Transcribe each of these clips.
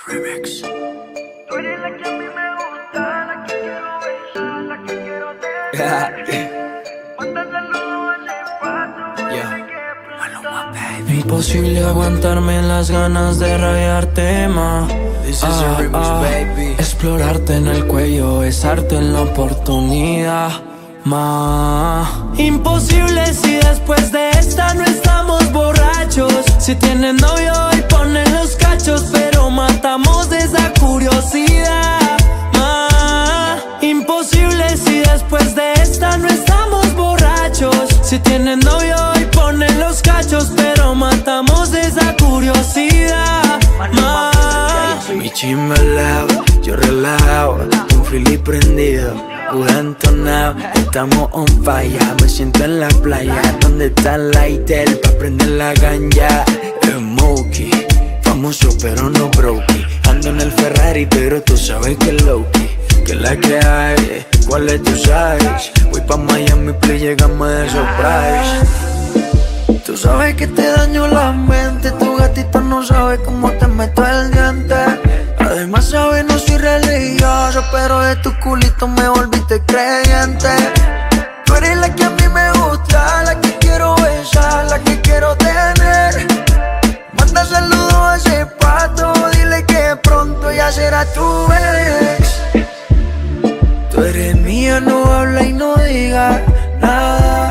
Remix. Tú eres la que a mí me gusta, la que quiero besar, la que quiero tener. Manda saludos a ese pato, dile que pronto. Imposible aguantarme las ganas de rayarte más. This is a remix, baby. Explorarte en el cuello, besarte en la oportunidad más. Imposible si después de esta no estamos borrachos. Si tienes novio y ponen los cachos, pero matamos esa curiosidad más. Imposible si después de esta no estamos borrachos. Si tienes novio y ponen los cachos, pero matamos esa curiosidad más. Mi chisme al lado, yo relajado, un fili prendido, entonado. Estamos on fire, me siento en la playa. ¿Dónde está el lighter pa' prender la ganja? Smokey, famoso pero no brokey. Ando en el Ferrari pero tú sabes que es low-key. Que es la que hay, ¿cuál es tu size? Voy pa' Miami, play, llegamos de surprise. Tú sabes que te daño la mente, tu gatito no sabe cómo te meto el diente. Además sabes, no soy religioso, pero de tu culito me volviste creyente. Tú eres la que a mí me gusta, la que quiero besar, la que quiero tener. Manda saludos a ese pato, dile que pronto ya será tu ex. Tú eres mía, no habla y no diga nada.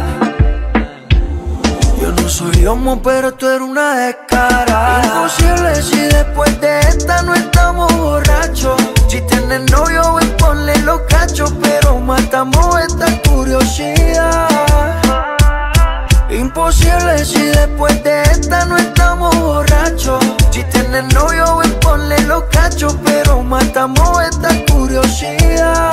Yo no soy homo, pero tú eres una descarada. Imposible si después de esta no estamos borrachos. Si tienes novio, ven, ponle los cachos, pero matamos esta curiosidad. Imposible si después de esta no estamos borrachos. Si tienes novio, ven, ponle los cachos, pero matamos esta curiosidad.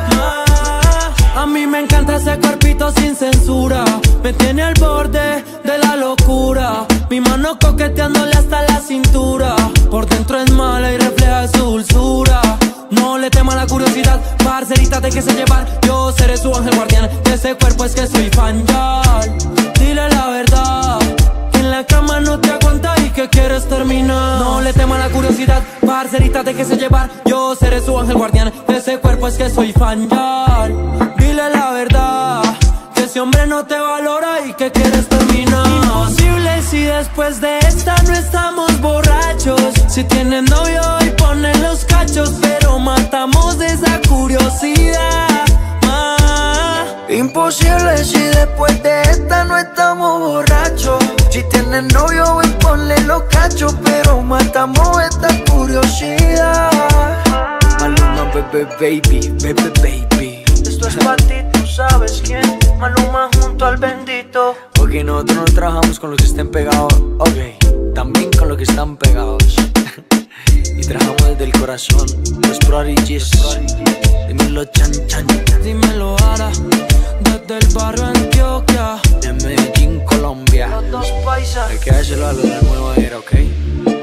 A mí me encanta ese cuerpito sin censura. Me tiene al borde de la locura. Mi mano coqueteándole hasta la cintura. Por dentro es mala y refleja su dulzura. No le tema la curiosidad, parcerita, déjese llevar. Yo seré su ángel guardián. De ese cuerpo es que soy fan ya. Dile la verdad, que en la cama no te aguanta y que quieres terminar. No le tema la curiosidad, parcerita, déjese llevar. Yo seré su ángel guardián. De ese cuerpo es que soy fan ya. Dile la verdad, que ese hombre no te valora y que quieres terminar. Imposible si después de esta no estamos borrachos. Si tienes novio y ponen los cachos, pero matamos esa curiosidad más. Imposible si después de esta no estamos borrachos. Si tienes novio, ven, ponle los cachos, pero matamos esta curiosidad. Maluma, baby, baby. Esto es pa' ti, tú sabes quién. Maluma junto al bendito. Ok, nosotros no trabajamos con los que estén pegados, ok, también con los que están pegados. Y trabajamos desde el corazón, los prodigies. Dímelo, chan, chan. Dímelo ahora, desde el barrio Antioquia, De Medellín, Colombia. Los dos paisas. Hay que dárselo a los de Nueva Era, ok.